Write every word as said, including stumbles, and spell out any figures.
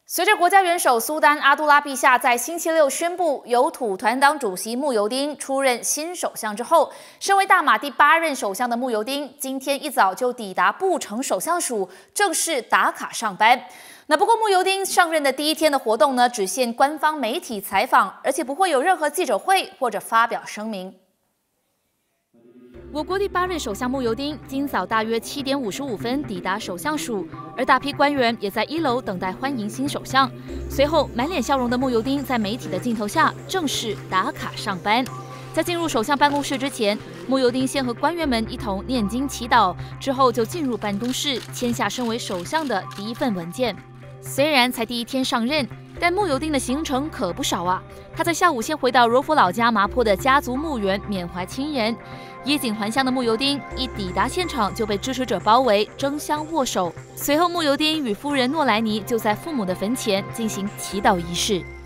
随着国家元首苏丹阿杜拉陛下在星期六宣布由土团党主席慕尤丁出任新首相之后，身为大马第八任首相的慕尤丁今天一早就抵达布城首相署，正式打卡上班。那不过慕尤丁上任的第一天的活动呢，只限官方媒体采访，而且不会有任何记者会或者发表声明。 我国第八任首相慕尤丁今早大约七点五十五分抵达首相署，而大批官员也在一楼等待欢迎新首相。随后，满脸笑容的慕尤丁在媒体的镜头下正式打卡上班。在进入首相办公室之前，慕尤丁先和官员们一同念经祈祷，之后就进入办公室签下身为首相的第一份文件。虽然才第一天上任， 但慕尤丁的行程可不少啊！他在下午先回到柔佛老家麻坡的家族墓园缅怀亲人，衣锦还乡的慕尤丁一抵达现场就被支持者包围，争相握手。随后，慕尤丁与夫人诺莱尼就在父母的坟前进行祈祷仪式。